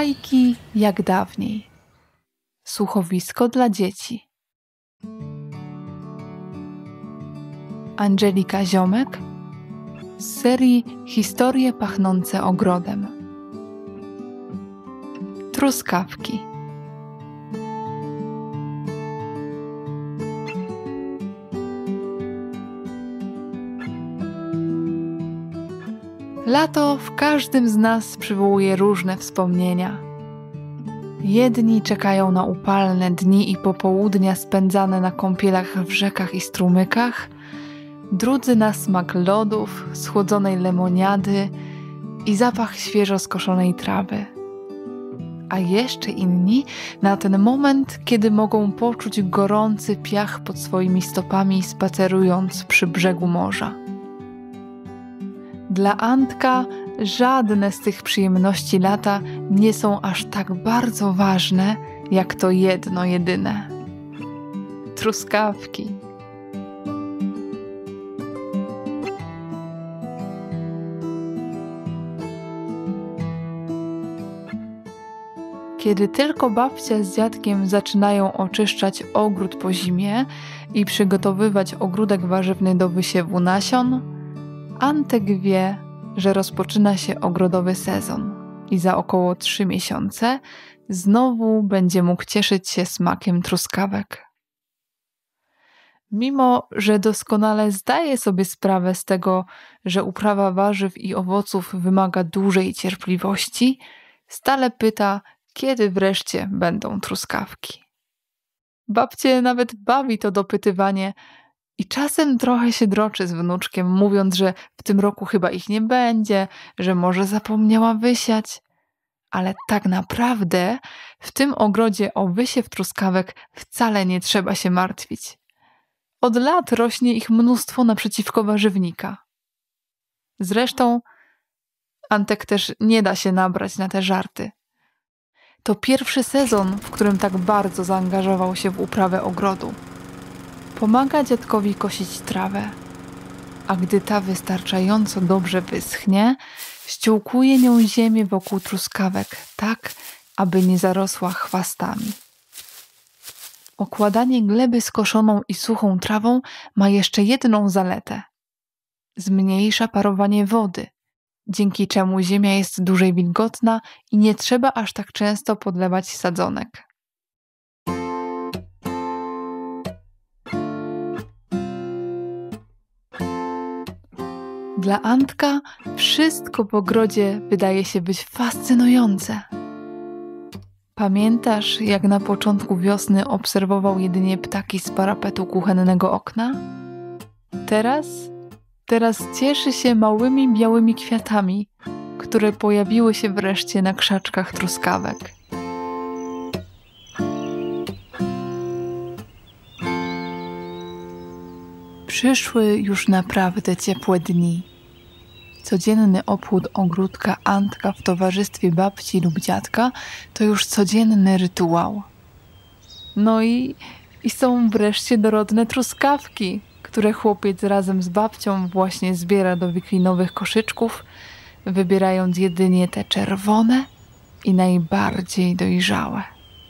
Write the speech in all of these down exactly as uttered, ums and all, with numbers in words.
Bajki jak dawniej. Słuchowisko dla dzieci. Angelika Ziomek z serii Historie pachnące ogrodem. Truskawki. Lato w każdym z nas przywołuje różne wspomnienia. Jedni czekają na upalne dni i popołudnia spędzane na kąpielach w rzekach i strumykach, drudzy na smak lodów, schłodzonej lemoniady i zapach świeżo skoszonej trawy. A jeszcze inni na ten moment, kiedy mogą poczuć gorący piach pod swoimi stopami, spacerując przy brzegu morza. Dla Antka żadne z tych przyjemności lata nie są aż tak bardzo ważne, jak to jedno jedyne. Truskawki. Kiedy tylko babcia z dziadkiem zaczynają oczyszczać ogród po zimie i przygotowywać ogródek warzywny do wysiewu nasion, Antek wie, że rozpoczyna się ogrodowy sezon i za około trzy miesiące znowu będzie mógł cieszyć się smakiem truskawek. Mimo że doskonale zdaje sobie sprawę z tego, że uprawa warzyw i owoców wymaga dużej cierpliwości, stale pyta, kiedy wreszcie będą truskawki. Babcię nawet bawi to dopytywanie i czasem trochę się droczy z wnuczkiem, mówiąc, że w tym roku chyba ich nie będzie, że może zapomniała wysiać. Ale tak naprawdę w tym ogrodzie o wysiew truskawek wcale nie trzeba się martwić. Od lat rośnie ich mnóstwo naprzeciwko warzywnika. Zresztą Antek też nie da się nabrać na te żarty. To pierwszy sezon, w którym tak bardzo zaangażował się w uprawę ogrodu. Pomaga dziadkowi kosić trawę, a gdy ta wystarczająco dobrze wyschnie, ściółkuje nią ziemię wokół truskawek tak, aby nie zarosła chwastami. Okładanie gleby skoszoną i suchą trawą ma jeszcze jedną zaletę. Zmniejsza parowanie wody, dzięki czemu ziemia jest dłużej wilgotna i nie trzeba aż tak często podlewać sadzonek. Dla Antka wszystko w ogrodzie wydaje się być fascynujące. Pamiętasz, jak na początku wiosny obserwował jedynie ptaki z parapetu kuchennego okna? Teraz, teraz cieszy się małymi białymi kwiatami, które pojawiły się wreszcie na krzaczkach truskawek. Przyszły już naprawdę ciepłe dni. Codzienny obchód ogródka Antka w towarzystwie babci lub dziadka to już codzienny rytuał. No i, i są wreszcie dorodne truskawki, które chłopiec razem z babcią właśnie zbiera do wiklinowych koszyczków, wybierając jedynie te czerwone i najbardziej dojrzałe.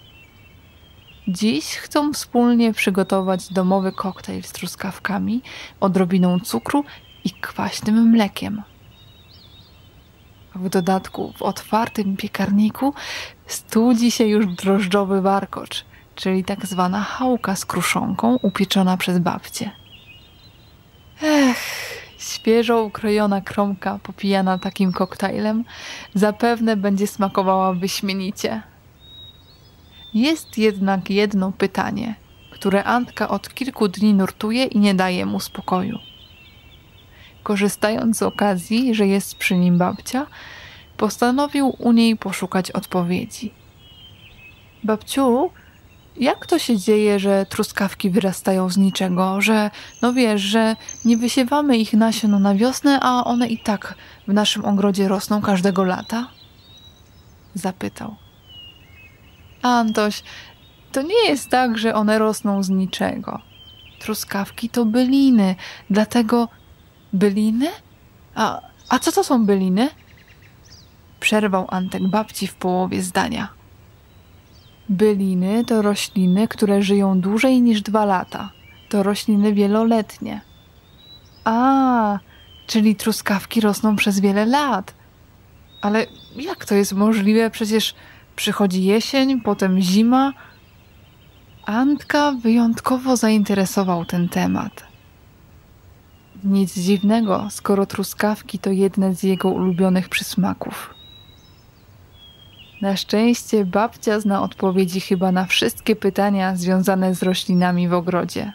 Dziś chcą wspólnie przygotować domowy koktajl z truskawkami, odrobiną cukru i kwaśnym mlekiem. W dodatku w otwartym piekarniku studzi się już drożdżowy warkocz, czyli tak zwana chałka z kruszonką upieczona przez babcię. Ech, świeżo ukrojona kromka popijana takim koktajlem zapewne będzie smakowała wyśmienicie. Jest jednak jedno pytanie, które Antka od kilku dni nurtuje i nie daje mu spokoju. Korzystając z okazji, że jest przy nim babcia, postanowił u niej poszukać odpowiedzi. Babciu, jak to się dzieje, że truskawki wyrastają z niczego, że, no wiesz, że nie wysiewamy ich nasion na wiosnę, a one i tak w naszym ogrodzie rosną każdego lata? Zapytał. Antoś, to nie jest tak, że one rosną z niczego. Truskawki to byliny, dlatego... Byliny? A, a co to są byliny? Przerwał Antek babci w połowie zdania. Byliny to rośliny, które żyją dłużej niż dwa lata. To rośliny wieloletnie. A, czyli truskawki rosną przez wiele lat. Ale jak to jest możliwe? Przecież przychodzi jesień, potem zima. Antka wyjątkowo zainteresował ten temat. Nic dziwnego, skoro truskawki to jedne z jego ulubionych przysmaków. Na szczęście babcia zna odpowiedzi chyba na wszystkie pytania związane z roślinami w ogrodzie.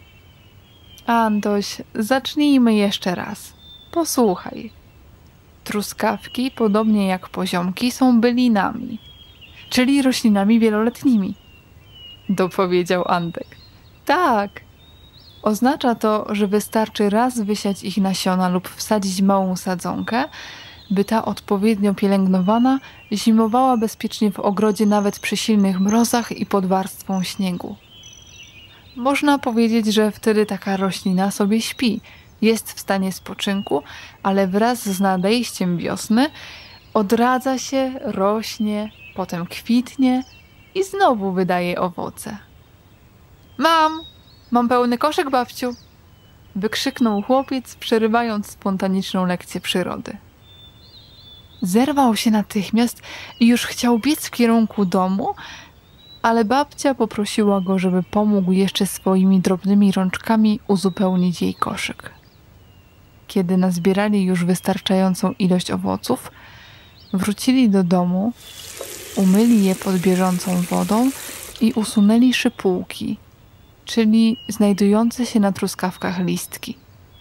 Antoś, zacznijmy jeszcze raz. Posłuchaj. Truskawki, podobnie jak poziomki, są bylinami, czyli roślinami wieloletnimi. Dopowiedział Antek. Tak. Oznacza to, że wystarczy raz wysiać ich nasiona lub wsadzić małą sadzonkę, by ta odpowiednio pielęgnowana zimowała bezpiecznie w ogrodzie nawet przy silnych mrozach i pod warstwą śniegu. Można powiedzieć, że wtedy taka roślina sobie śpi, jest w stanie spoczynku, ale wraz z nadejściem wiosny odradza się, rośnie, potem kwitnie i znowu wydaje owoce. Mam! Mam pełny koszyk, babciu! Wykrzyknął chłopiec, przerywając spontaniczną lekcję przyrody. Zerwał się natychmiast i już chciał biec w kierunku domu, ale babcia poprosiła go, żeby pomógł jeszcze swoimi drobnymi rączkami uzupełnić jej koszyk. Kiedy nazbierali już wystarczającą ilość owoców, wrócili do domu, umyli je pod bieżącą wodą i usunęli szypułki, czyli znajdujące się na truskawkach listki.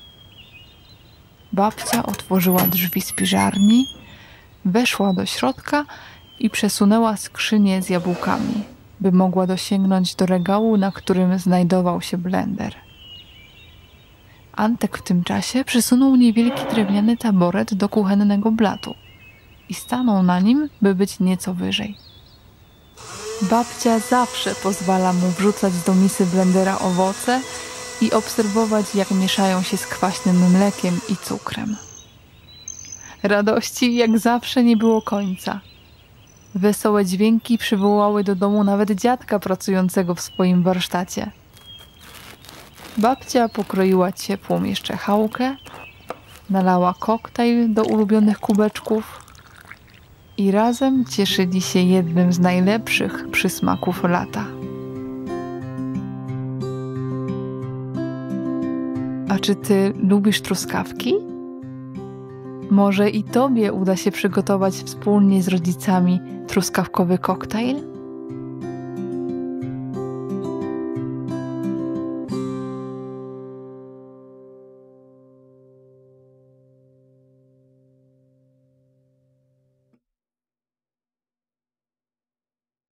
Babcia otworzyła drzwi spiżarni, weszła do środka i przesunęła skrzynię z jabłkami, by mogła dosięgnąć do regału, na którym znajdował się blender. Antek w tym czasie przysunął niewielki drewniany taboret do kuchennego blatu i stanął na nim, by być nieco wyżej. Babcia zawsze pozwala mu wrzucać do misy blendera owoce i obserwować, jak mieszają się z kwaśnym mlekiem i cukrem. Radości jak zawsze nie było końca. Wesołe dźwięki przywołały do domu nawet dziadka pracującego w swoim warsztacie. Babcia pokroiła ciepłą jeszcze chałkę, nalała koktajl do ulubionych kubeczków i razem cieszyli się jednym z najlepszych przysmaków lata. A czy ty lubisz truskawki? Może i tobie uda się przygotować wspólnie z rodzicami truskawkowy koktajl?